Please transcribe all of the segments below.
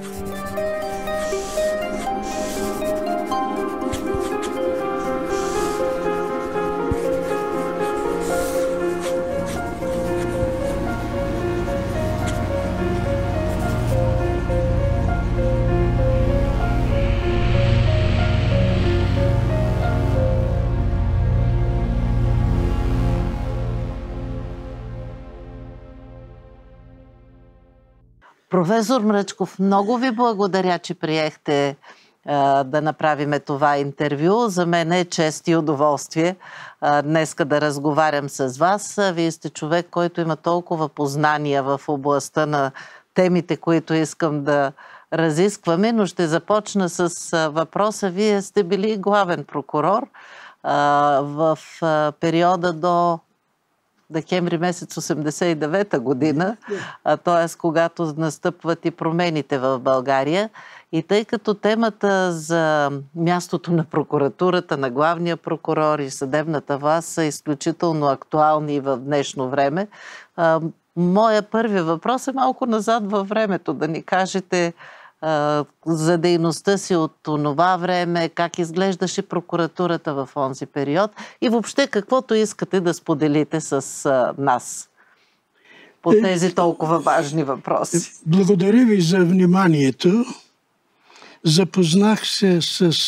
Професор Мръчков, много ви благодаря, че приехте да направим това интервю. За мен е чест и удоволствие днеска да разговарям с вас. Вие сте човек, който има толкова познания в областта на темите, които искам да разискваме, но ще започна с въпроса. Вие сте били главен прокурор в периода до декември месец 89-та година, т.е. когато настъпват и промените в България. И тъй като темата за мястото на прокуратурата, на главния прокурор и съдебната власт са изключително актуални в днешно време, моя първи въпрос е малко назад във времето, да ни кажете за дейността си от това време, как изглеждаше прокуратурата в онзи период и въобще каквото искате да споделите с нас по тези толкова важни въпроси. Благодаря ви за вниманието. Запознах се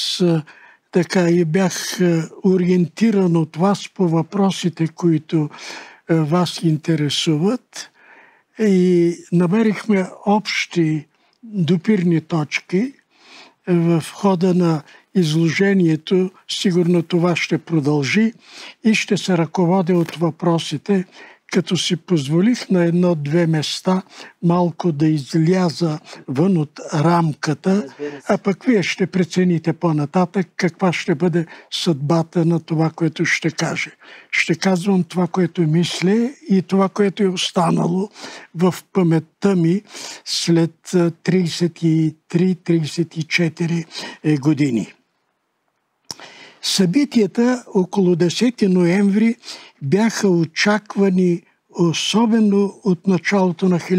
така и бях ориентиран от вас по въпросите, които вас интересуват, и намерихме общи допирни точки в хода на изложението. Сигурно това ще продължи и ще се ръководя от въпросите, като си позволих на едно-две места малко да изляза вън от рамката, а пък вие ще прецените по-нататък каква ще бъде съдбата на това, което ще каже. Ще казвам това, което мисля и това, което е останало в паметта ми след 33-34 години. Събитията около 10 ноември бяха очаквани особено от началото на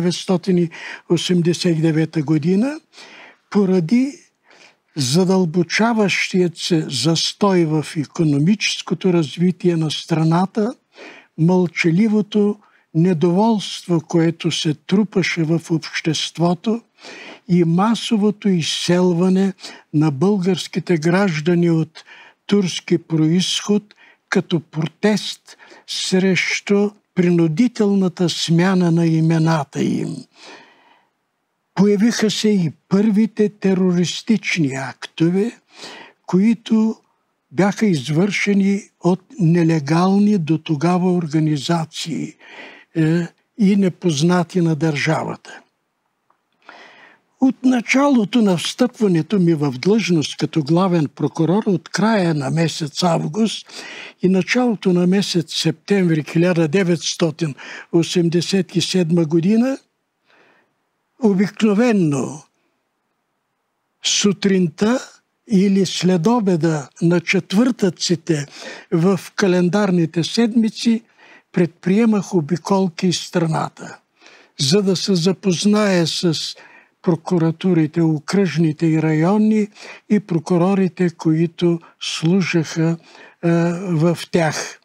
1989 година, поради задълбочаващият се застой в икономическото развитие на страната, мълчаливото недоволство, което се трупаше в обществото, и масовото изселване на българските граждани от турски происход като протест срещу принудителната смяна на имената им. Появиха се и първите терористични актове, които бяха извършени от нелегални до тогава организации и непознати на държавата. От началото на встъпването ми в длъжност като главен прокурор, от края на месец август и началото на месец септември 1987 година, обикновенно сутринта или следобеда на четвъртъците в календарните седмици предприемах обиколки из страната, за да се запозная с прокуратурите, окръжните и районни, и прокурорите, които служаха в тях.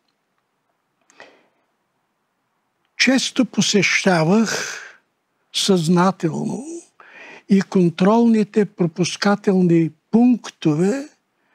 Често посещавах съзнателно и контролните пропускателни пунктове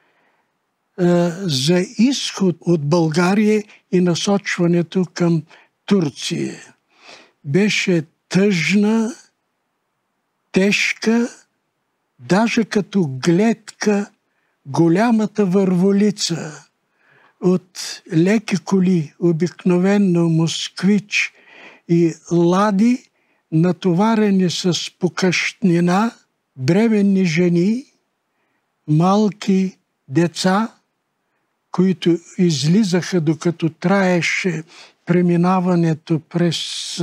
за изход от България и насочването към Турция. Беше тъжна, тежка, даже като гледка, голямата върволица от леки коли, обикновенно москвич и лади, натоварени с покъщнина, бременни жени, малки деца, които излизаха докато траеше преминаването през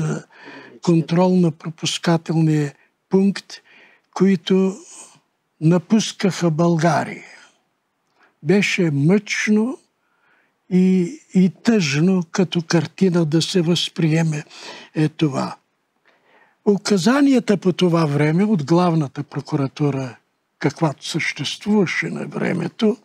контролно-пропускателния пункт, които напускаха България. Беше мъчно и тъжно като картина да се възприеме това. Указанията по това време от главната прокуратура, каквато съществуваше на времето,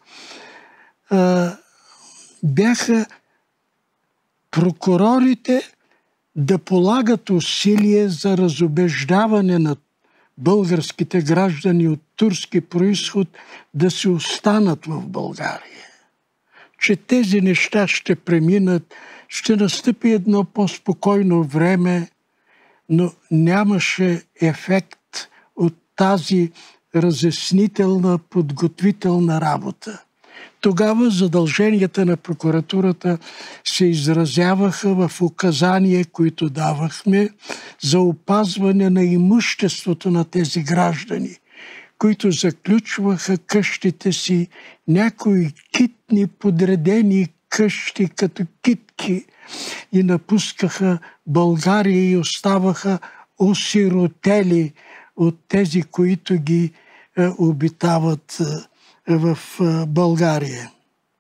бяха прокурорите да полагат усилие за разубеждаване на българските граждани от турски произход да се останат в България. Че тези неща ще преминат, ще настъпи едно по-спокойно време, но нямаше ефект от тази разяснителна, подготвителна работа. Тогава задълженията на прокуратурата се изразяваха в указания, които давахме за опазване на имуществото на тези граждани, които заключваха къщите си, някои китни подредени къщи като китки и напускаха България и оставаха осиротели от тези, които ги обитават в България.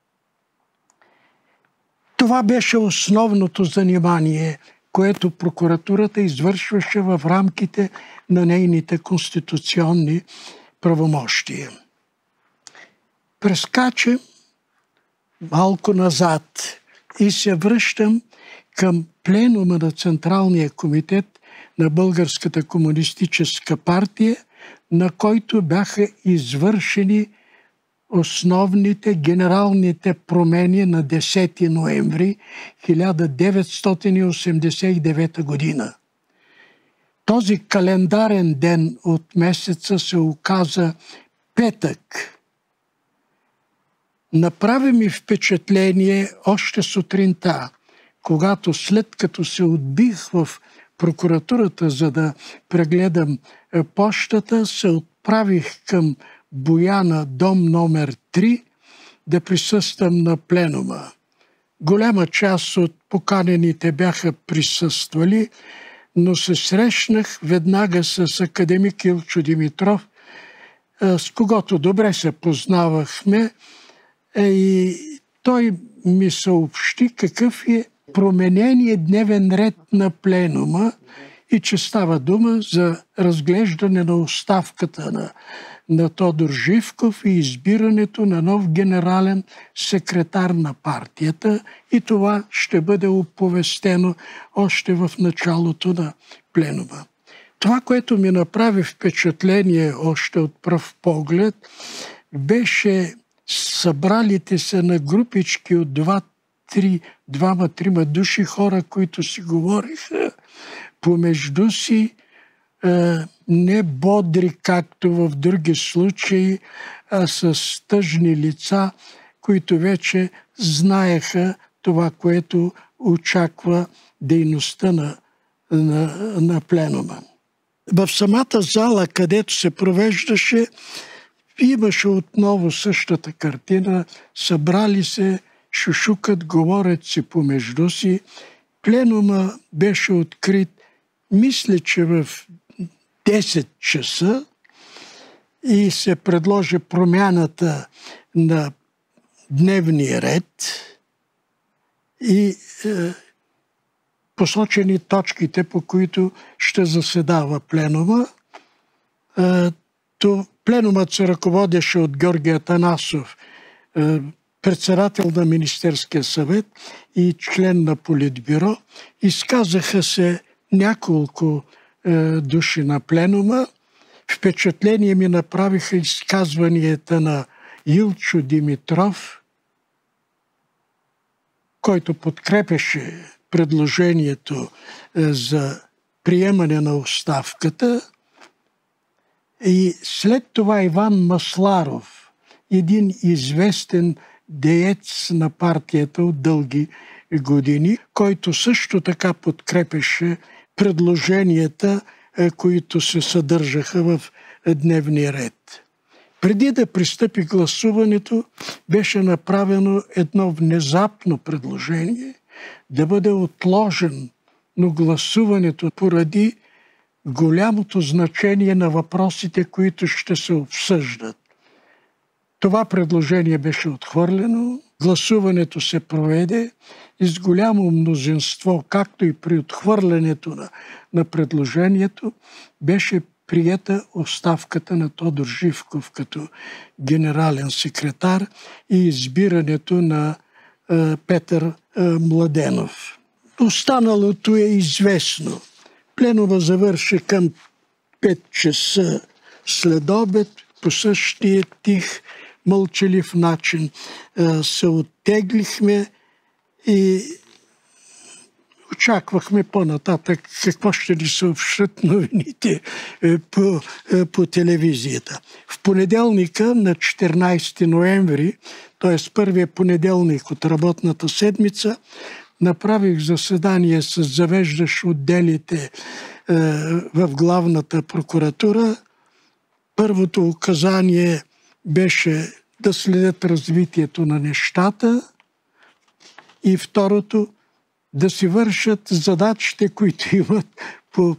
Това беше основното занимание, което прокуратурата извършваше в рамките на нейните конституционни правомощия. Прескачам малко назад и се връщам към пленума на Централния комитет на Българската комунистическа партия, на който бяха извършени основните генералните промени на 10 ноември 1989 година. Този календарен ден от месеца се оказа петък. Направи ми впечатление още сутринта, когато след като се отбих в прокуратурата, за да прегледам пощата, се отправих към Бояна, дом номер 3, да присъствам на пленума. Голяма част от поканените бяха присъствали, но се срещнах веднага с академик Илчо Димитров, с когото добре се познавахме, и той ми съобщи какъв е промененият дневен ред на пленума и че става дума за разглеждане на оставката на Тодор Живков и избирането на нов генерален секретар на партията, и това ще бъде оповестено още в началото на пленума. Това, което ми направи впечатление още от пръв поглед, беше събралите се на групички от двама-трима души хора, които си говориха помежду си, не бодри, както в други случаи, а с тъжни лица, които вече знаеха това, което очаква дейността на пленума. В самата зала, където се провеждаше, имаше отново същата картина. Събрали се, шушукат, говорят си помежду си. Пленума беше открит, мисля, че в 10 часа, и се предложи промяната на дневния ред и посочени точките, по които ще заседава пленума. Пленумът се ръководеше от Георги Атанасов, председател на Министерския съвет и член на Политбюро. Изказаха се няколко души на пленума. Впечатление ми направиха изказванията на Илчо Димитров, който подкрепеше предложението за приемане на оставката, и след това Иван Масларов, един известен деец на партията от дълги години, който също така подкрепеше предложенията, които се съдържаха в дневния ред. Преди да пристъпи гласуването, беше направено едно внезапно предложение да бъде отложено гласуването поради голямото значение на въпросите, които ще се обсъждат. Това предложение беше отхвърлено, гласуването се проведе и с голямо мнозинство, както и при отхвърлянето на предложението, беше приета оставката на Тодор Живков като генерален секретар и избирането на Петър Младенов. Останалото е известно. Пленума завърши към 5 часа след обед. По същия тих, мълчалив начин се оттеглихме и очаквахме по-нататък какво ще ни съобщат новините по телевизията. В понеделника на 14 ноември, т.е. първия понеделник от работната седмица, направих заседание с завеждащ отделите в главната прокуратура. Първото указание беше да следят развитието на нещата и второто да си вършат задачите, които имат по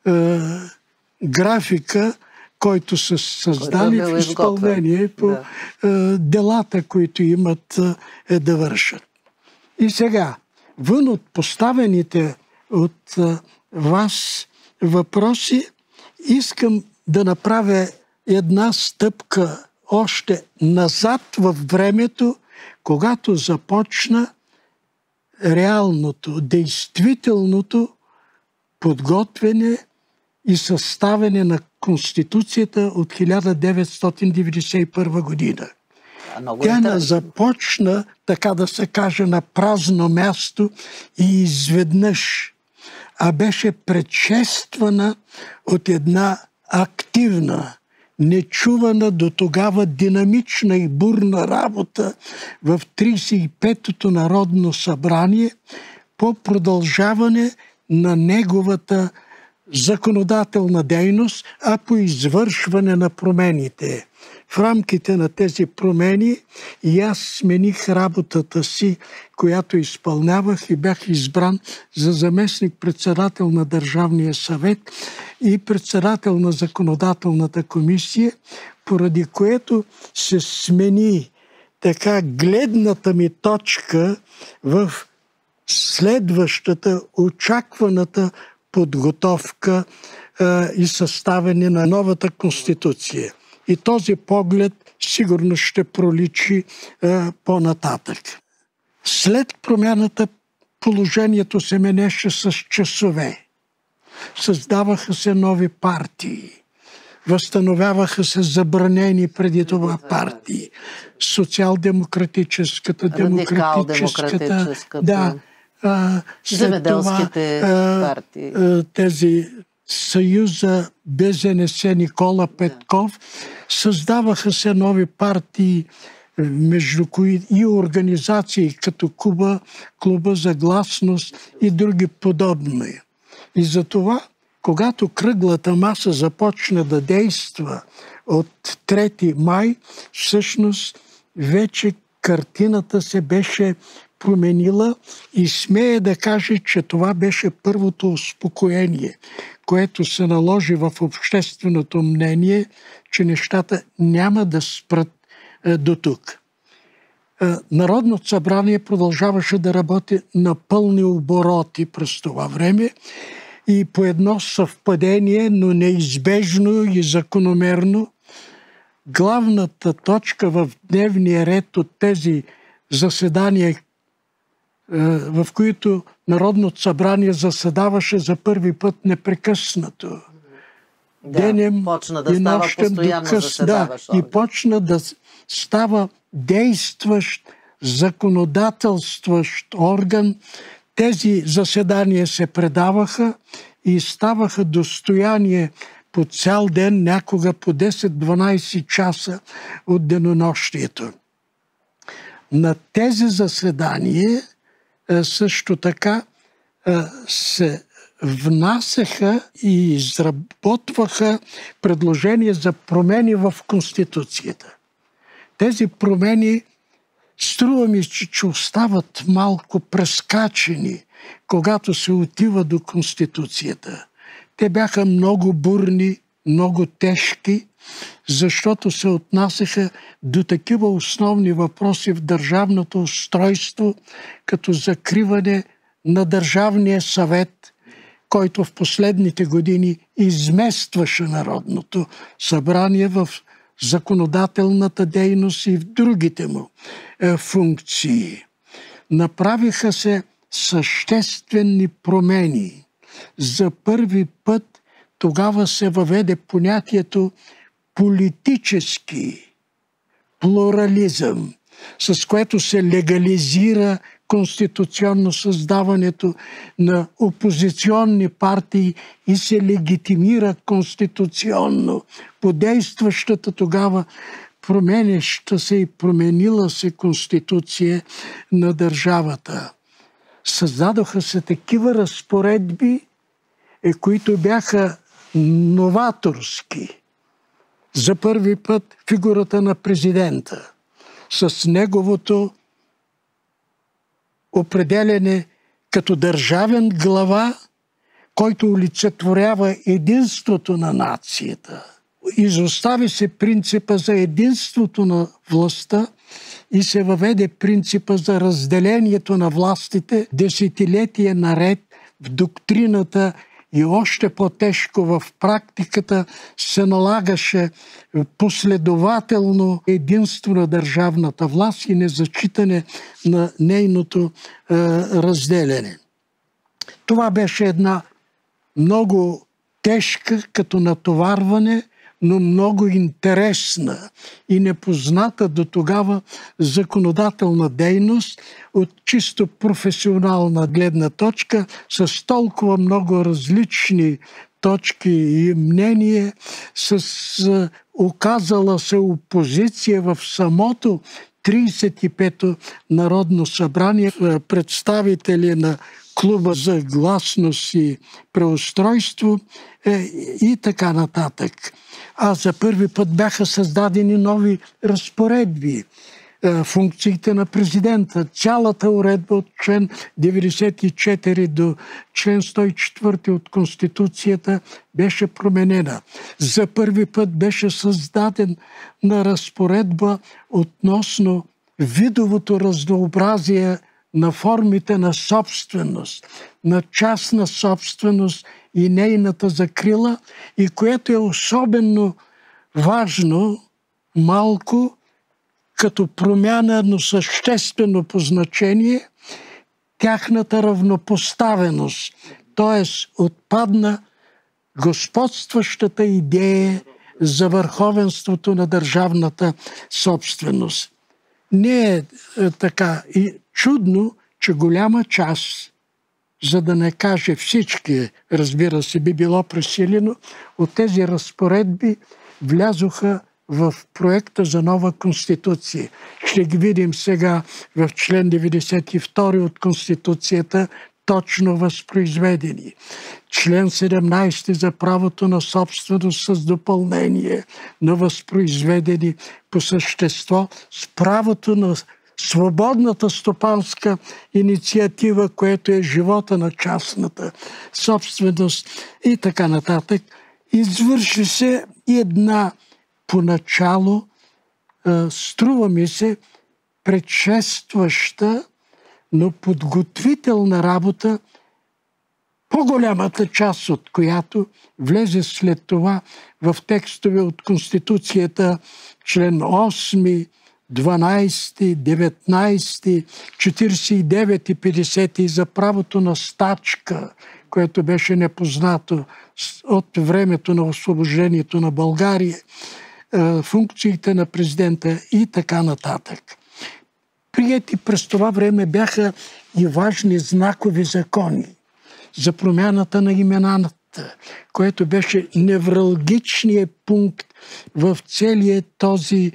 графика, който са създали в изпълнение по делата, които имат да вършат. И сега, вън от поставените от вас въпроси, искам да направя една стъпка още назад във времето, когато започна реалното, действителното подготвяне и съставяне на Конституцията от 1991 година. Тя не започна, така да се каже, на празно място и изведнъж, а беше предшествана от една активна, нечувана до тогава динамична и бурна работа в 35-то Народно събрание по продължаване на неговата законодателна дейност, а по извършване на промените. В рамките на тези промени и аз смених работата си, която изпълнявах и бях избран за заместник-председател на Държавния съвет и председател на Законодателната комисия, поради което се смени така гледната ми точка в следващата очакваната подготовка и съставяне на новата Конституция. И този поглед сигурно ще проличи по-нататък. След промяната положението се менеше с часове. Създаваха се нови партии. Възстановяваха се забранени преди това партии. Социал-демократическата, демократическата, да, земеделските партии. Тези Съюза БЗНС Никола Петков, създаваха се нови партии, между кои и организации като Клуба за гласност и други подобни. И затова, когато кръглата маса започна да действа от 3 май, всъщност вече картината се беше променила и смея да каже, че това беше първото успокоение, което се наложи в общественото мнение, че нещата няма да спрат до тук. Народното събрание продължаваше да работи на пълни обороти през това време и по едно съвпадение, но неизбежно и закономерно, главната точка в дневния ред от тези заседания, в които Народното събрание заседаваше за първи път непрекъснато. Денем почна да и става нощем постоянно заседаващ и почна да става действащ, законодателстващ орган. Тези заседания се предаваха и ставаха достояние по цял ден, някога по 10-12 часа от денонощието. На тези заседания също така се внасяха и изработваха предложения за промени в Конституцията. Тези промени, струва ми, че остават малко прескачени, когато се отива до Конституцията. Те бяха много бурни, много тежки, защото се отнасяха до такива основни въпроси в държавното устройство, като закриване на Държавния съвет, който в последните години изместваше Народното събрание в законодателната дейност и в другите му функции. Направиха се съществени промени. За първи път тогава се въведе понятието политически плурализъм, с което се легализира конституционно създаването на опозиционни партии и се легитимира конституционно по действащата тогава променяща се и променила се конституция на държавата. Създадоха се такива разпоредби, които бяха новаторски. За първи път фигурата на президента с неговото определяне като държавен глава, който олицетворява единството на нацията. Изостави се принципа за единството на властта и се въведе принципа за разделението на властите десетилетия наред в доктрината и още по-тежко в практиката се налагаше последователно единство на държавната власт и незачитане на нейното разделяне. Това беше една много тежка като натоварване, но много интересна и непозната до тогава законодателна дейност от чисто професионална гледна точка, с толкова много различни точки и мнения, с оказала се опозиция в самото 35-то Народно събрание, представители на Клуба за гласност и преустройство и така нататък. А за първи път бяха създадени нови разпоредби. Функциите на президента, цялата уредба от член 94 до член 104 от Конституцията беше променена. За първи път беше създадена разпоредба относно видовото разнообразие на формите на собственост, на частна собственост и нейната закрила, и което е особено важно, малко като промяна, но съществено по значение, тяхната равнопоставеност. Т.е. отпадна господстващата идея за върховенството на държавната собственост. Не е така и чудно, че голяма част, за да не каже всички, разбира се, би било пресилено, от тези разпоредби влязоха в проекта за нова конституция. Ще ги видим сега в член 92 от Конституцията, точно възпроизведени. Член 17 за правото на собственост с допълнение, но възпроизведени по същество с правото на свободната стопанска инициатива, което е живота на частната собственост и така нататък. Извърши се една поначало, струва ми се, предшестваща, но подготвителна работа, по-голямата част от която влезе след това в текстове от Конституцията, член 8, 12, 19, 49 и 50 за правото на стачка, което беше непознато от времето на освобождението на България, функциите на президента и така нататък. Приети през това време бяха и важни знакови закони за промяната на имената, което беше невралгичният пункт в целия този,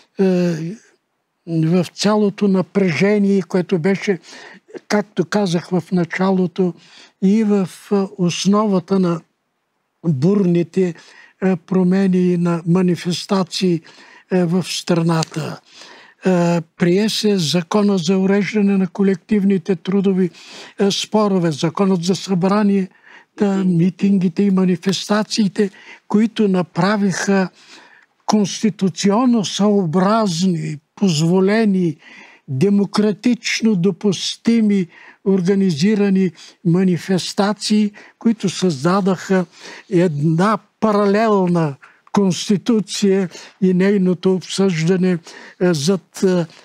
в цялото напрежение, което беше, както казах в началото, и в основата на бурните промени на манифестации в страната. Прие се закона за уреждане на колективните трудови спорове, законът за събрание митингите и манифестациите, които направиха конституционно съобразни, позволени, демократично допустими, организирани манифестации, които създадаха една паралелна конституция и нейното обсъждане зад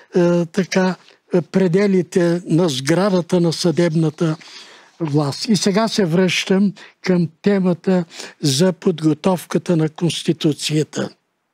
пределите на сградата на съдебната власт. И сега се връщам към темата за подготовката на Конституцията.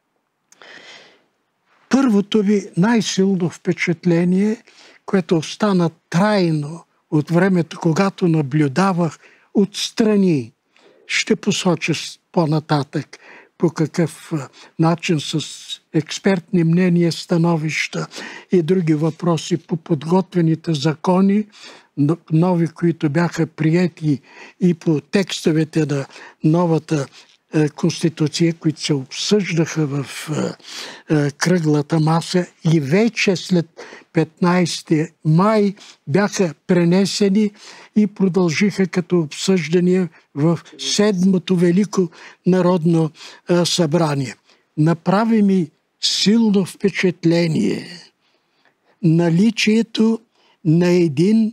Първото ви най-силно впечатление, което остана трайно от времето, когато наблюдавах отстрани, ще посоча по-нататък по какъв начин с експертни мнения, становища и други въпроси по подготвените закони, нови, които бяха приети, и по текстовете на новата Конституция, които се обсъждаха в кръглата маса и вече след 15 май бяха пренесени и продължиха като обсъждания в 7-то Велико народно събрание. Направи ми силно впечатление наличието на един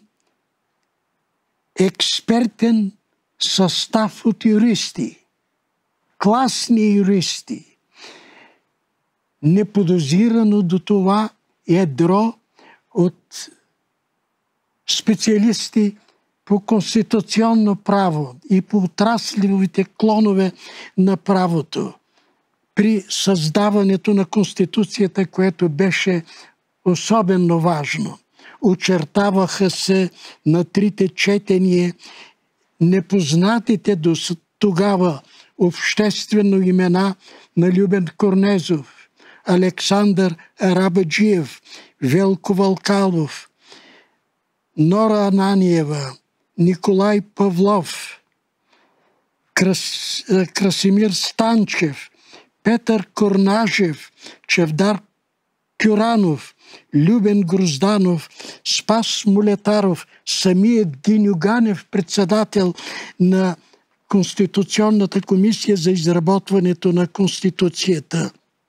експертен състав от юристи, класни юристи, неподозирано до това ядро от специалисти по конституционно право и по отрасловите клонове на правото при създаването на Конституцията, което беше особено важно. Очертаваха се на трите четения непознатите до тогава обществено имена на Любен Корнезов, Александър Арабаджиев, Велко Вълкалов, Нора Ананиева, Николай Павлов, Красимир Станчев, Петър Корнажев, Чевдар Кюранов, Любен Грозданов, Спас Молетаров, самият Гиньо Ганев, председател на Конституционната комисия за изработването на Конституцията.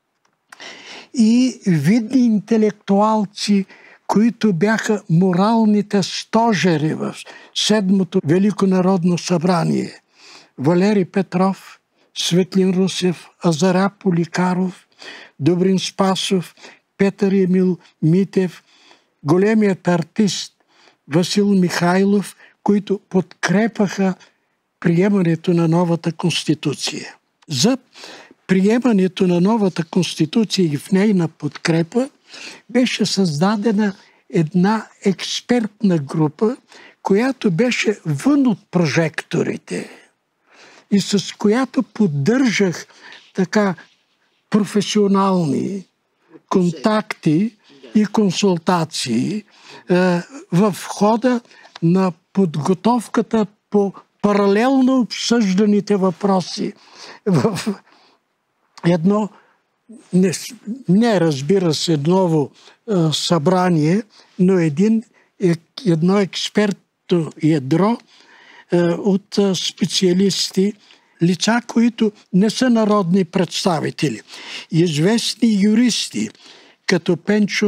И видни интелектуалци, които бяха моралните стожери в 7-то Велико народно събрание. Валери Петров, Светлин Русев, Азара Поликаров, Добрин Спасов, Петър Емил Митев, големият артист Васил Михайлов, които подкрепаха приемането на новата Конституция. За приемането на новата Конституция и в нейна подкрепа беше създадена една експертна група, която беше вън от прожекторите и с която поддържах така професионални контакти и консултации в хода на подготовката по паралелно обсъжданите въпроси в едно, не разбира се, ново събрание, но едно експертно ядро от специалисти, лица, които не са народни представители. Известни юристи, като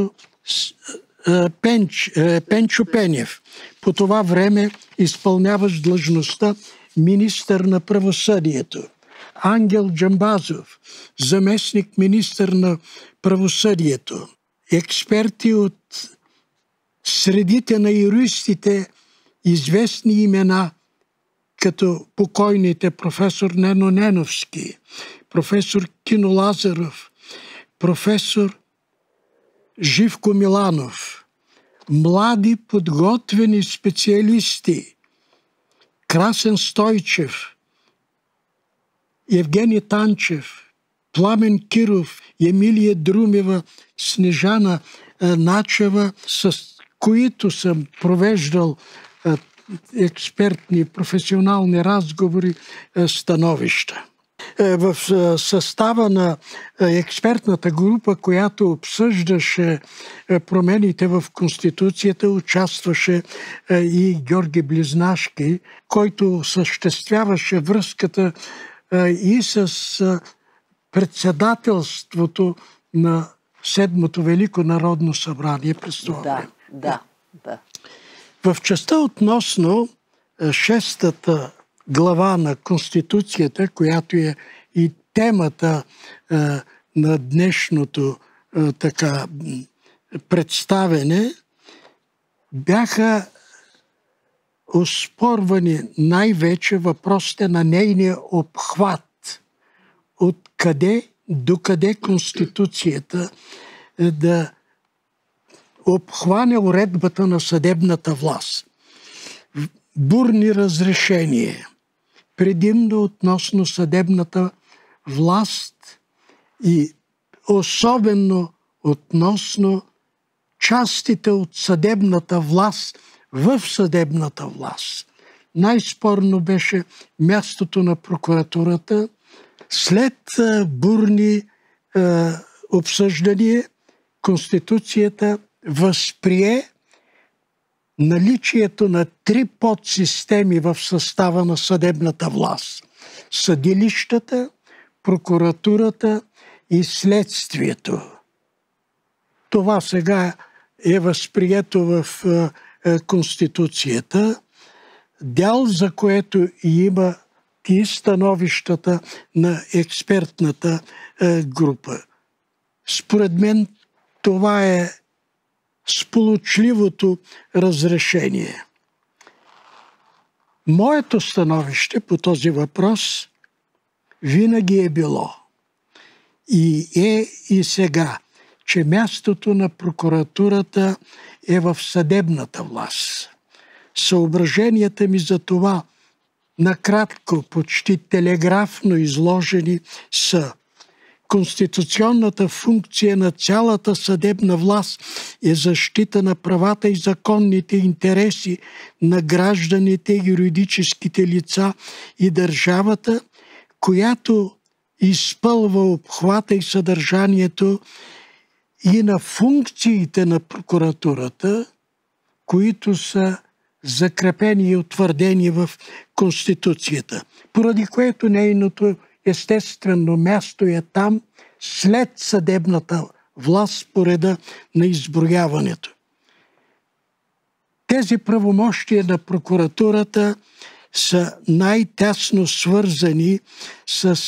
Пенчо Пенев, по това време изпълняващ длъжността министър на правосъдието, Ангел Джамбазов, заместник министър на правосъдието, експерти от средите на юристите, известни имена, като покойните професор Нено Неновски, професор Кино Лазаров, професор Живко Миланов, млади подготвени специалисти, Красен Стойчев, Евгений Танчев, Пламен Киров, Емилия Друмева, Снежана Начева, с които съм провеждал експертни, професионални разговори, становища. В състава на експертната група, която обсъждаше промените в Конституцията, участваше и Георги Близнашки, който осъществяваше връзката и с председателството на Седмото Велико народно събрание през това време. Да. В частта относно шестата глава на Конституцията, която е и темата на днешното представене, бяха оспорвани най-вече въпросите на нейния обхват. Откъде до къде Конституцията да обхване уредбата на съдебната власт. Бурни разрешения, предимно относно съдебната власт и особено относно частите от съдебната власт в съдебната власт. Най-спорно беше мястото на прокуратурата. След бурни обсъждания, Конституцията възприе наличието на 3 подсистеми в състава на съдебната власт – съдилищата, прокуратурата и следствието. Това сега е възприето в Конституцията, дял за което има и становищата на експертната група. Според мен това е сполучливото разрешение. Моето становище по този въпрос винаги е било и е и сега, че мястото на прокуратурата е в съдебната власт. Съображенията ми за това, накратко, почти телеграфно изложени, са: конституционната функция на цялата съдебна власт е защита на правата и законните интереси на гражданите, юридическите лица и държавата, която изпълва обхвата и съдържанието и на функциите на прокуратурата, които са закрепени и утвърдени в Конституцията, поради което нейното естествено място е там, след съдебната власт по реда на изброяването. Тези правомощия на прокуратурата са най-тясно свързани с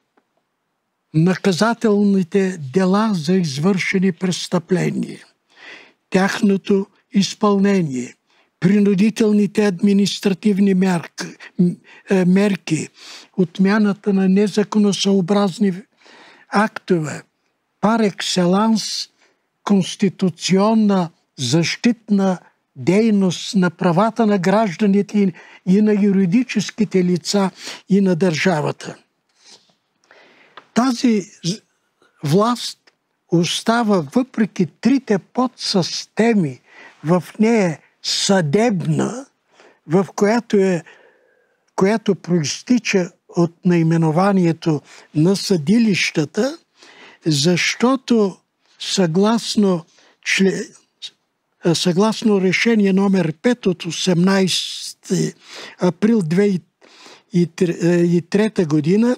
наказателните дела за извършени престъпления, тяхното изпълнение, принудителните административни мерки, отмяната на незаконосъобразни актове, пар екселанс конституционна защитна дейност на правата на гражданите и на юридическите лица и на държавата. Тази власт остава, въпреки 3 подсистеми в нея, съдебна, в която проистича от наименованието на съдилищата, защото съгласно решение номер 5 от 18 април 2003 година,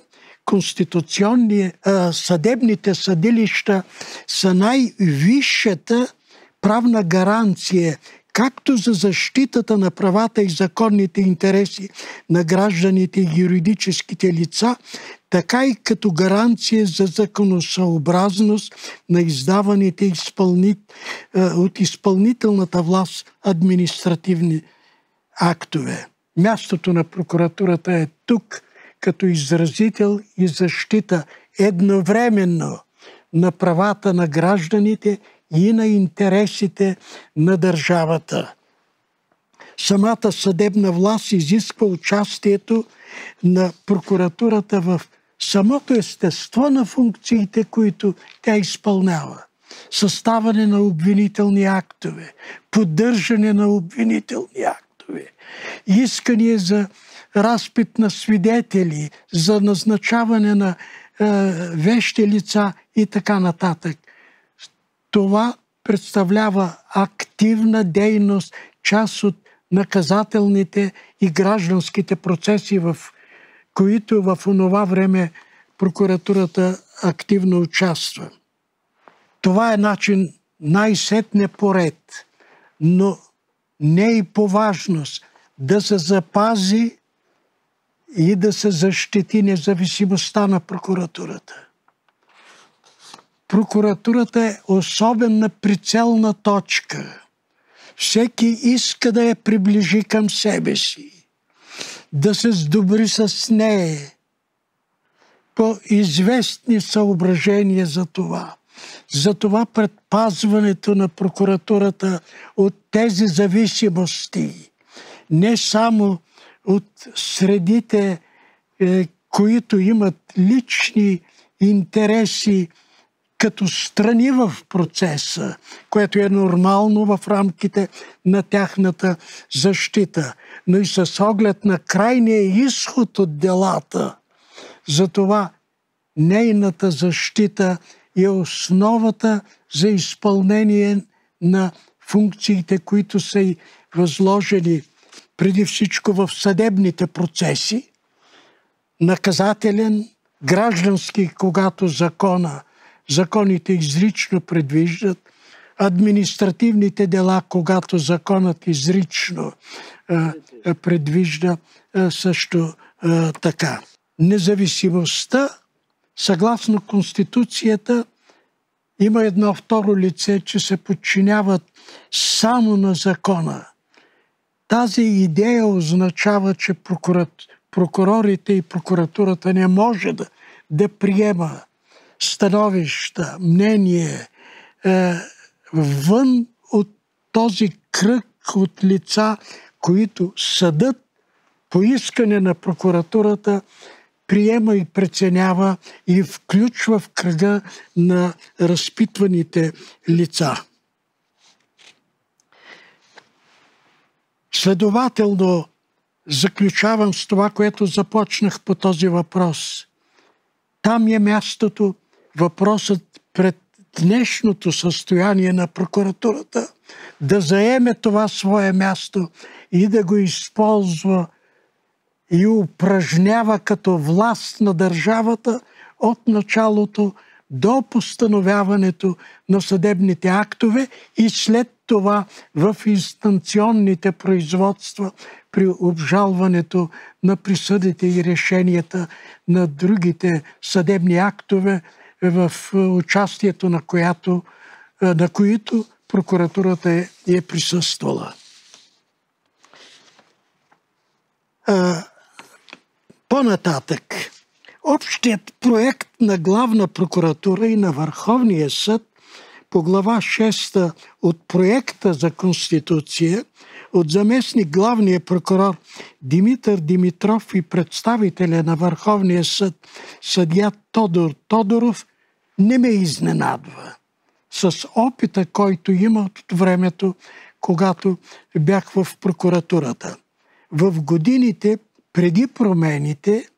съдебните съдилища са най-висшата правна гаранция както за защитата на правата и законните интереси на гражданите и юридическите лица, така и като гаранция за законосъобразност на издаваните от изпълнителната власт административни актове. Мястото на прокуратурата е тук, като изразител и защита едновременно на правата на гражданите и на интересите на държавата. Самата съдебна власт изисква участието на прокуратурата в самото естество на функциите, които тя изпълнява. Съставане на обвинителни актове, поддържане на обвинителни актове, искания за разпит на свидетели, за назначаване на вещи лица и така нататък. Това представлява активна дейност, част от наказателните и гражданските процеси, в които в онова време прокуратурата активно участва. Това е начин най-сетне поред, но не и по важност да се запази и да се защити независимостта на прокуратурата. Прокуратурата е особена прицелна точка. Всеки иска да я приближи към себе си, да се сдобри с нея по известни съображения за това. Затова предпазването на прокуратурата от тези зависимости, не само от средите, които имат лични интереси като страни в процеса, което е нормално в рамките на тяхната защита, но и с оглед на крайния изход от делата. Затова нейната защита е основата за изпълнение на функциите, които са й възложени преди всичко в съдебните процеси, наказателен, граждански, когато законите изрично предвиждат, административните дела, когато законът изрично предвижда също така. Независимостта, съгласно Конституцията, има едно второ лице, че се подчиняват само на закона. Тази идея означава, че прокурорите и прокуратурата не може да приема становища, мнение вън от този кръг от лица, които съдът по искане на прокуратурата приема и преценява и включва в кръга на разпитваните лица. Следователно, заключавам с това, което започнах по този въпрос. Там е мястото, въпросът пред днешното състояние на прокуратурата, да заеме това свое място и да го използва и упражнява като власт на държавата от началото до постановяването на съдебните актове и след това в инстанционните производства при обжалването на присъдите и решенията на другите съдебни актове, в участието на които прокуратурата е присъствала. По-нататък, общият проект на Главна прокуратура и на Върховния съд по глава 6 от проекта за Конституция от заместник главния прокурор Димитър Димитров и представителя на Върховния съд съдия Тодор Тодоров не ме изненадва с опита, който има от времето, когато бях в прокуратурата. В годините преди промените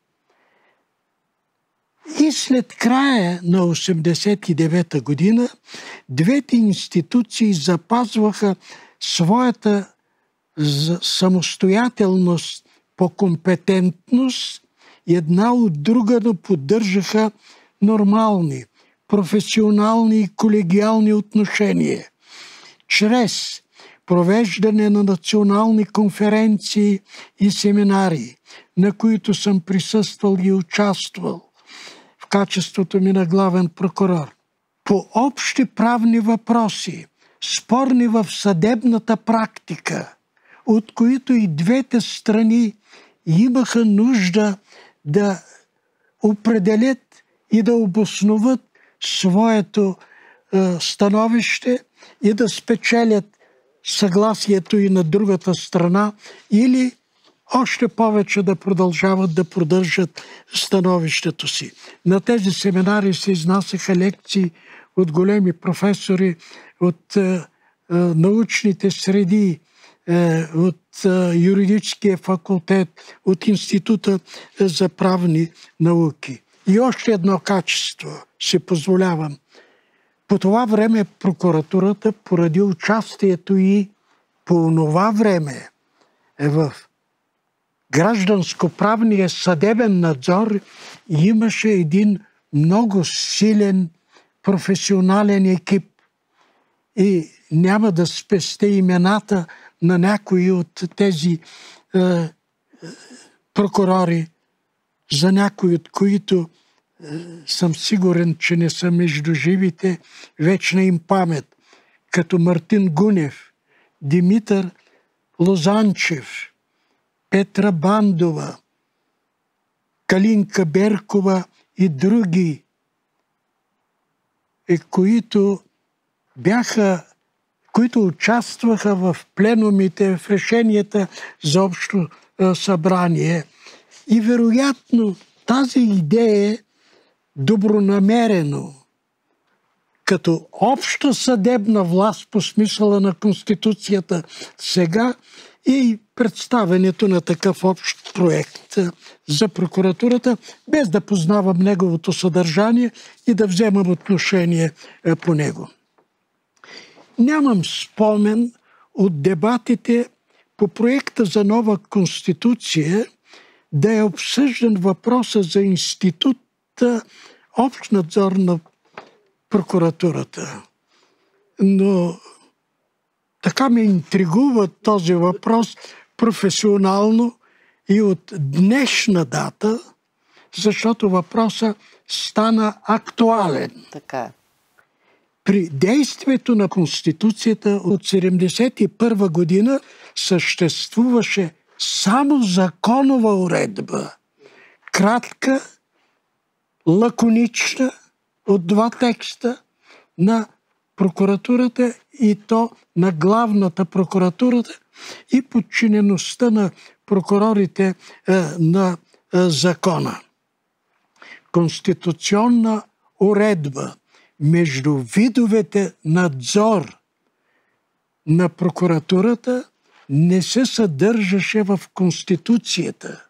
и след края на 1989 година двете институции запазваха своята самостоятелност по компетентност и една от друга да поддържаха нормални, професионални и колегиални отношения. Чрез провеждане на национални конференции и семинари, на които съм присъствал и участвал в качеството ми на главен прокурор, по общи правни въпроси, спорни в съдебната практика, от които и двете страни имаха нужда да определят и да обосноват своето становище и да спечелят съгласието и на другата страна или още повече да продължават да поддържат становището си. На тези семинари се изнасяха лекции от големи професори от научните среди, от юридическия факултет, от Института за правни науки. И още едно качество си позволявам. По това време прокуратурата, поради участието и по това време в гражданско-правния съдебен надзор, имаше един много силен професионален екип. И няма да спестя имената на някои от тези прокурори, за някои от които съм сигурен, че не са между живите, вечна им памет, като Мартин Гунев, Димитър Лозанчев, Петра Бандова, Калинка Беркова и други, които участваха в пленумите, в решенията за общо събрание. И вероятно тази идея добронамерено, като обща съдебна власт по смисъла на Конституцията сега, и представянето на такъв общ проект за прокуратурата, без да познавам неговото съдържание и да вземам отношение по него. Нямам спомен от дебатите по проекта за нова Конституция да е обсъждан въпроса за института общ надзор на прокуратурата. Но така ме интригува този въпрос професионално и от днешна дата, защото въпросът стана актуален. Така. При действието на Конституцията от 1971 година съществуваше само законова уредба. Кратка, лаконична, от два текста на прокуратурата, и то на главната прокуратурата, и подчинеността на прокурорите на закона. Конституционна уредба между видовете надзор на прокуратурата не се съдържаше в Конституцията.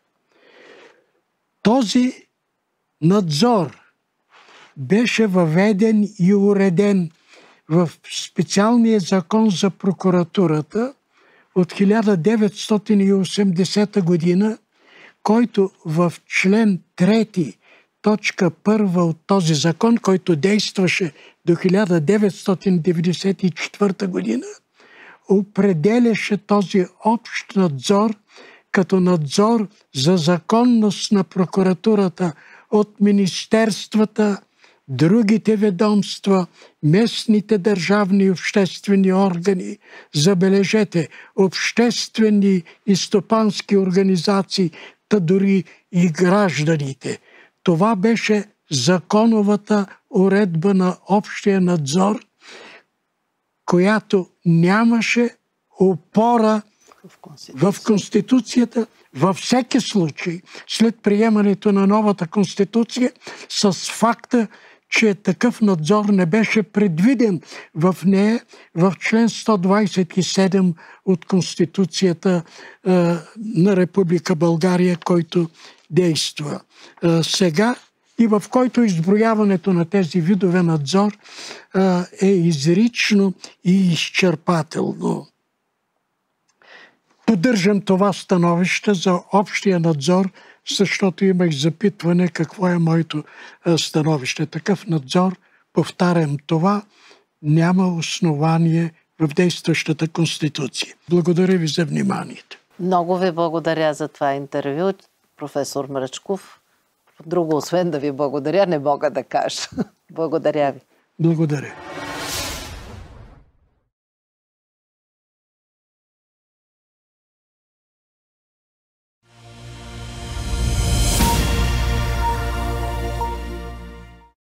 Този надзор беше въведен и уреден в специалния закон за прокуратурата от 1980 година, който в член 3, точка 1 от този закон, който действаше до 1994 година, определяше този общ надзор като надзор за законност на прокуратурата от министерствата, другите ведомства, местните държавни и обществени органи, забележете, обществени и стопански организации, та дори и гражданите. Това беше законовата уредба на общия надзор, която нямаше опора в Конституцията. Във всеки случай, след приемането на новата Конституция, с факта, че такъв надзор не беше предвиден в нея, в член 127 от Конституцията на Република България, който действа сега, и в който изброяването на тези видове надзор е изрично и изчерпателно. Поддържам това становище за общия надзор, защото имах запитване какво е моето становище. Такъв надзор, повтарям това, няма основание в действащата Конституция. Благодаря ви за вниманието. Много ви благодаря за това интервю, професор Мръчков. Друго, освен да ви благодаря, не мога да кажа. Благодаря ви. Благодаря.